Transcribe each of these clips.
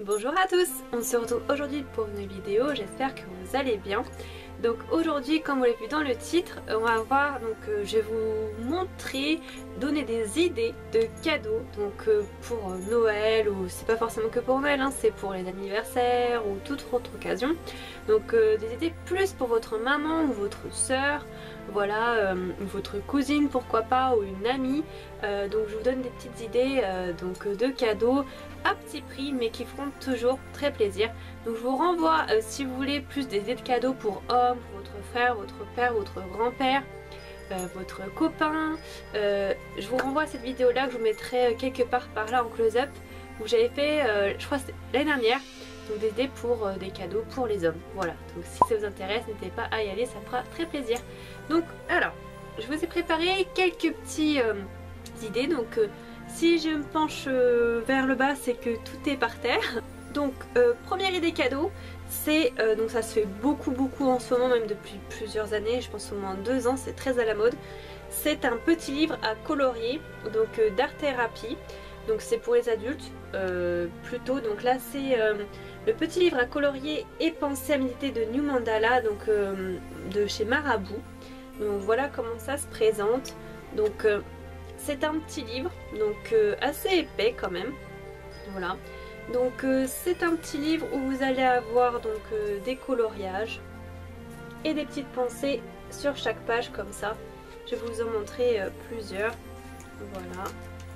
Bonjour à tous, on se retrouve aujourd'hui pour une vidéo, j'espère que vous allez bien. Donc aujourd'hui, comme vous l'avez vu dans le titre, on va voir, je vais vous montrer, donner des idées de cadeaux, pour Noël, ou c'est pas forcément que pour Noël, hein, c'est pour les anniversaires ou toute autre occasion. Des idées plus pour votre maman ou votre soeur, voilà, votre cousine pourquoi pas, ou une amie. Donc je vous donne des petites idées de cadeaux à petit prix mais qui feront toujours très plaisir. Donc je vous renvoie, si vous voulez plus des idées de cadeaux pour hommes, pour votre frère, votre père, votre grand-père, votre copain, je vous renvoie à cette vidéo là que je vous mettrai quelque part par là en close-up, où j'avais fait, je crois que c'était l'année dernière, donc des idées pour des cadeaux pour les hommes. Voilà, donc si ça vous intéresse, n'hésitez pas à y aller, ça me fera très plaisir. Donc alors, je vous ai préparé quelques petites idées, si je me penche vers le bas, c'est que tout est par terre. Donc première idée cadeau, c'est donc ça se fait beaucoup en ce moment, même depuis plusieurs années, je pense au moins 2 ans, c'est très à la mode. C'est un petit livre à colorier, d'art thérapie. Donc c'est pour les adultes plutôt. Donc là c'est le petit livre à colorier et penser à méditer de New Mandala, de chez Marabout. Donc voilà comment ça se présente. C'est un petit livre, assez épais quand même. Voilà. C'est un petit livre où vous allez avoir des coloriages et des petites pensées sur chaque page comme ça. Je vais vous en montrer plusieurs. Voilà.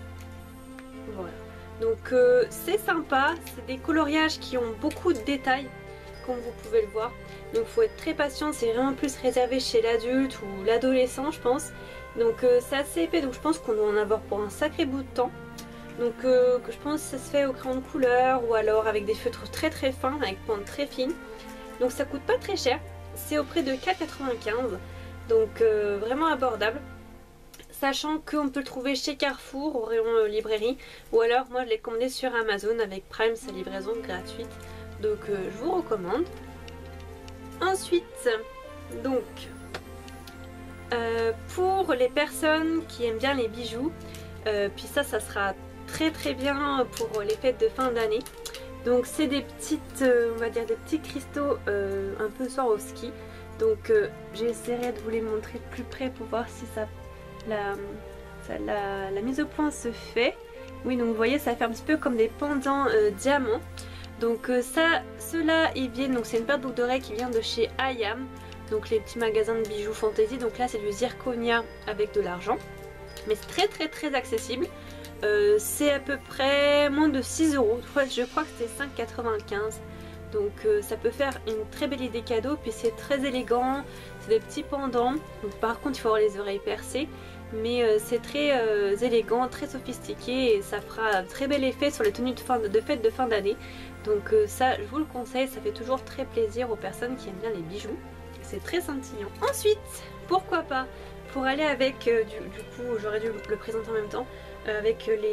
Voilà. C'est sympa, c'est des coloriages qui ont beaucoup de détails, comme vous pouvez le voir. Donc faut être très patient, c'est vraiment plus réservé chez l'adulte ou l'adolescent je pense. C'est assez épais, donc je pense qu'on doit en avoir pour un sacré bout de temps. Je pense que ça se fait au crayon de couleur ou alors avec des feutres très fins, avec pointe très fine. Donc ça coûte pas très cher, c'est au prix de 4,95 €, vraiment abordable. Sachant qu'on peut le trouver chez Carrefour, au rayon librairie, ou alors moi je l'ai commandé sur Amazon avec Prime, sa livraison gratuite. Je vous recommande. Ensuite, pour les personnes qui aiment bien les bijoux, puis ça sera très bien pour les fêtes de fin d'année. Donc c'est des petites, on va dire des petits cristaux un peu Swarovski. J'essaierai de vous les montrer de plus près pour voir si la mise au point se fait. Oui, donc vous voyez, ça fait un petit peu comme des pendants diamants. Ceux-là ils viennent, c'est une paire de boucles d'oreilles qui vient de chez Ayam, donc les petits magasins de bijoux fantasy. Donc là c'est du zirconia avec de l'argent, mais c'est très accessible. C'est à peu près moins de 6 €, je crois que c'était 5,95 €. Ça peut faire une très belle idée cadeau, puis c'est très élégant, c'est des petits pendants. Par contre il faut avoir les oreilles percées, mais c'est très élégant, très sophistiqué, et ça fera un très bel effet sur les tenues de fête de fin d'année. Ça je vous le conseille, ça fait toujours très plaisir aux personnes qui aiment bien les bijoux, c'est très scintillant. Ensuite, pourquoi pas, pour aller avec, du coup j'aurais dû le présenter en même temps, avec le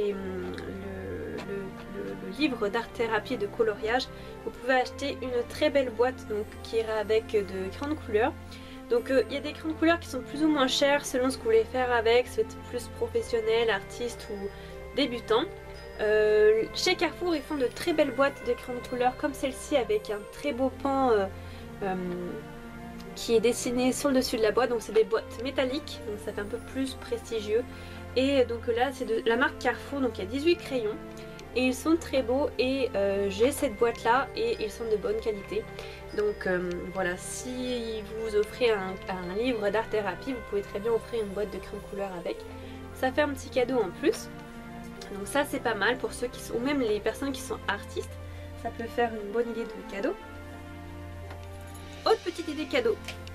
livre d'art thérapie et de coloriage, vous pouvez acheter une très belle boîte qui ira avec de crayons de couleur. Il y a des crayons de couleur qui sont plus ou moins chers selon ce que vous voulez faire avec, si vous êtes plus professionnel, artiste ou débutant. Chez Carrefour ils font de très belles boîtes de crayons de couleur comme celle-ci, avec un très beau pan qui est dessiné sur le dessus de la boîte. C'est des boîtes métalliques, donc ça fait un peu plus prestigieux. Et là c'est de la marque Carrefour, il y a 18 crayons et ils sont très beaux, et j'ai cette boîte là et ils sont de bonne qualité. Voilà, si vous offrez un livre d'art thérapie, vous pouvez très bien offrir une boîte de crayons de couleur avec, ça fait un petit cadeau en plus. Donc ça c'est pas mal pour ceux qui sont, ou même les personnes qui sont artistes, ça peut faire une bonne idée de cadeau. Autre petite idée cadeau,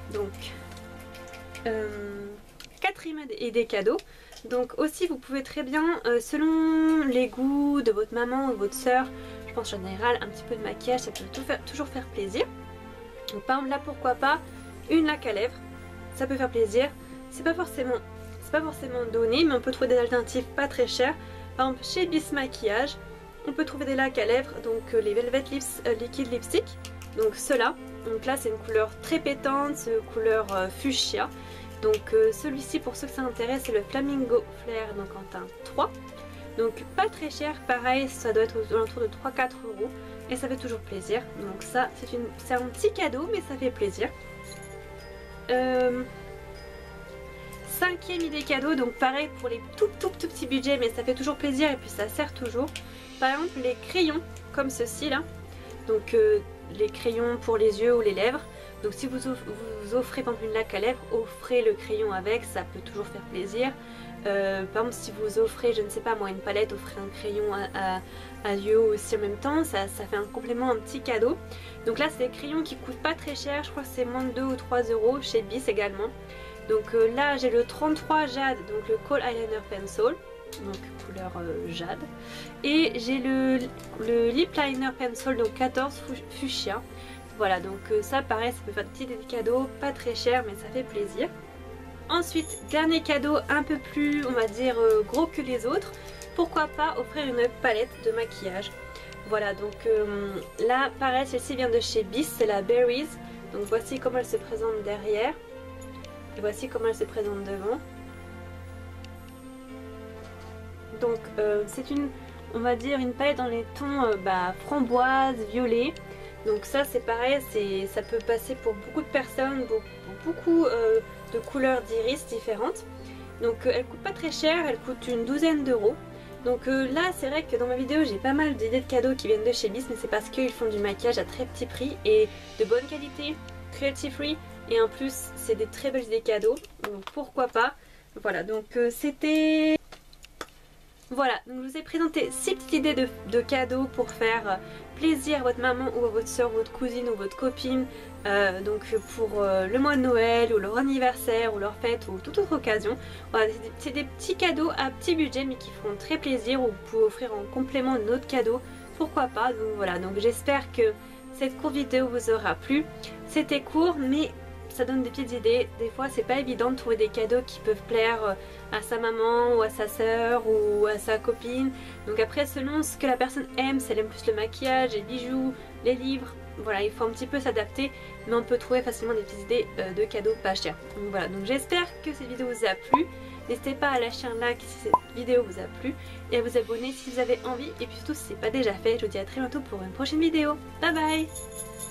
quatrième idée cadeau. Aussi vous pouvez très bien, selon les goûts de votre maman ou de votre soeur, je pense en général un petit peu de maquillage ça peut toujours faire plaisir. Par exemple là, pourquoi pas une laque à lèvres, ça peut faire plaisir. C'est pas forcément donné, mais on peut trouver des alternatives pas très chères. Par exemple chez Bis Maquillage on peut trouver des lacs à lèvres, les Velvet Lips Liquid Lipstick, ceux-là. Là c'est une couleur très pétante, couleur fuchsia. Celui-ci, pour ceux que ça intéresse, c'est le Flamingo Flair, en teinte 3. Donc pas très cher, pareil ça doit être aux alentours de 3-4 euros et ça fait toujours plaisir. Donc ça c'est un petit cadeau mais ça fait plaisir. Cinquième idée cadeau, donc pareil pour les tout petits budgets mais ça fait toujours plaisir et puis ça sert toujours. Par exemple les crayons comme ceci là, donc les crayons pour les yeux ou les lèvres. Donc si vous offrez par exemple une laque à lèvres, offrez le crayon avec, ça peut toujours faire plaisir. Par exemple si vous offrez, je ne sais pas moi, une palette, offrez un crayon à yeux aussi en même temps, ça fait un complément, un petit cadeau. Donc là c'est des crayons qui coûtent pas très cher, je crois que c'est moins de 2 ou 3 euros chez Bis également. Donc là j'ai le 33 jade, donc le Kohl Eyeliner Pencil, donc couleur jade. Et j'ai le Lip Liner Pencil, donc 14 fuchsia. Voilà, donc ça pareil, ça peut faire des petits cadeaux, pas très cher mais ça fait plaisir. Ensuite, dernier cadeau un peu plus, on va dire, gros que les autres. Pourquoi pas offrir une palette de maquillage. Voilà, donc là pareil, celle-ci vient de chez Bis, c'est la Berries. Donc voici comment elle se présente derrière. Et voici comment elle se présente devant. Donc c'est une, on va dire, une palette dans les tons framboise, violet. Donc ça c'est pareil, ça peut passer pour beaucoup de personnes, beaucoup de couleurs d'iris différentes. Donc elle coûte pas très cher, elle coûte une douzaine d'euros. Donc là c'est vrai que dans ma vidéo j'ai pas mal d'idées de cadeaux qui viennent de chez Bis, mais c'est parce qu'ils font du maquillage à très petit prix et de bonne qualité, cruelty free, et en plus c'est des très belles idées cadeaux, donc pourquoi pas. Voilà, donc c'était... Voilà, donc je vous ai présenté 6 petites idées de cadeaux pour faire plaisir à votre maman ou à votre soeur, votre cousine ou votre copine, donc pour le mois de Noël ou leur anniversaire ou leur fête ou toute autre occasion. Voilà, c'est des petits cadeaux à petit budget mais qui feront très plaisir, ou vous pouvez offrir en complément de notre cadeau, pourquoi pas. Donc voilà, donc j'espère que cette courte vidéo vous aura plu. C'était court mais ça donne des petites idées. Des fois c'est pas évident de trouver des cadeaux qui peuvent plaire à sa maman ou à sa soeur ou à sa copine. Donc après selon ce que la personne aime, si elle aime plus le maquillage, les bijoux, les livres, voilà, il faut un petit peu s'adapter, mais on peut trouver facilement des petites idées de cadeaux pas chers. Donc voilà, donc j'espère que cette vidéo vous a plu. N'hésitez pas à lâcher un like si cette vidéo vous a plu et à vous abonner si vous avez envie, et puis surtout si ce n'est pas déjà fait. Je vous dis à très bientôt pour une prochaine vidéo. Bye bye.